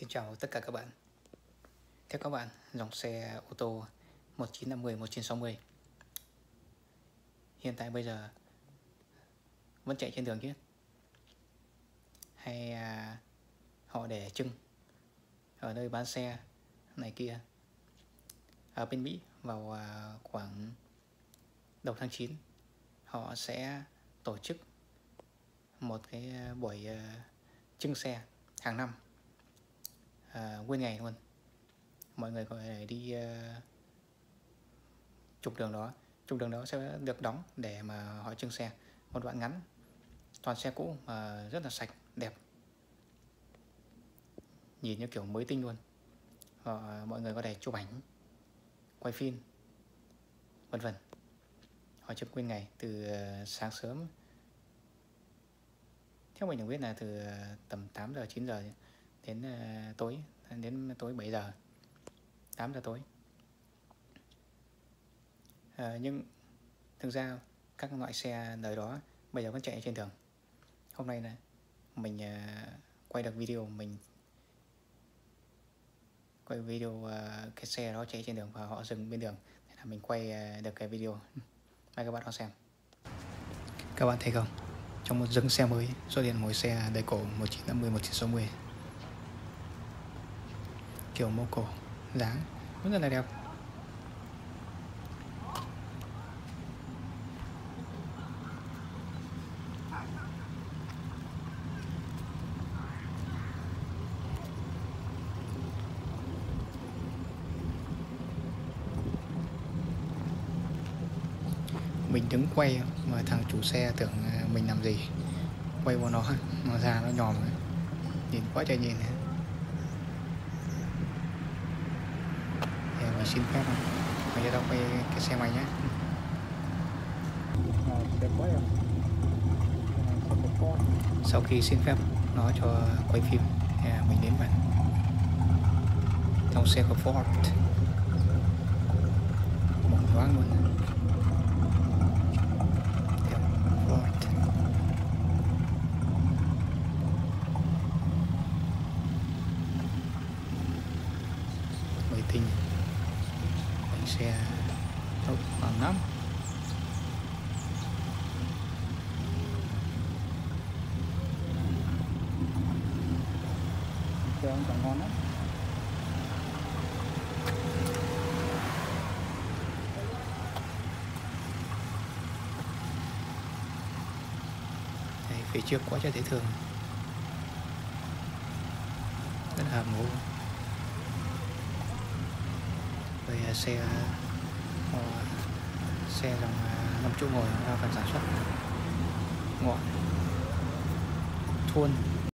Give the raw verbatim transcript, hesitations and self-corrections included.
Xin chào tất cả các bạn. Theo các bạn, dòng xe ô tô một chín năm mươi, một chín sáu mươi hiện tại bây giờ vẫn chạy trên đường chứ? Hay à, họ để trưng ở nơi bán xe này kia? Ở bên Mỹ vào à, khoảng đầu tháng chín, họ sẽ tổ chức một cái buổi à, trưng xe hàng năm, à, nguyên ngày luôn. Mọi người có thể đi uh, trục đường đó trục đường đó sẽ được đóng để mà họ trưng xe một đoạn ngắn, toàn xe cũ mà rất là sạch đẹp, nhìn như kiểu mới tinh luôn. Họ, mọi người có thể chụp ảnh, quay phim, vân vân. Họ trưng nguyên ngày từ uh, sáng sớm, theo mình được biết là từ uh, tầm tám giờ chín giờ đến uh, tối đến tối bảy giờ, tám giờ tối. À, nhưng thực ra các loại xe đời đó bây giờ vẫn chạy trên đường. Hôm nay này mình uh, quay được video, mình quay video uh, cái xe đó chạy trên đường và họ dừng bên đường, thế là mình quay uh, được cái video. Mời các bạn đón xem. Các bạn thấy không, trong một dừng xe mới xuất hiện một xe đời cổ một chín năm mươi, một chín sáu mươi, kiểu mô cổ, dáng rất là đẹp. Mình đứng quay mà thằng chủ xe tưởng mình làm gì, quay vào nó nó ra nó nhòm ấy. Nhìn quá trời nhìn. Thì mình xin phép không, bây giờ đâu quay cái xe mày nhé. Sau khi xin phép nó cho quay phim thì mình đến bạn trong xe của Ford, một thoáng luôn. Mới tinh, bánh xe tốt khoảng lắm. Xe ông còn ngon lắm. Đây, phía trước quá trời dễ thương, rất là ngủ. Về xe uh, xe dòng uh, năm chỗ ngồi ra phần sản xuất ngọn thuôn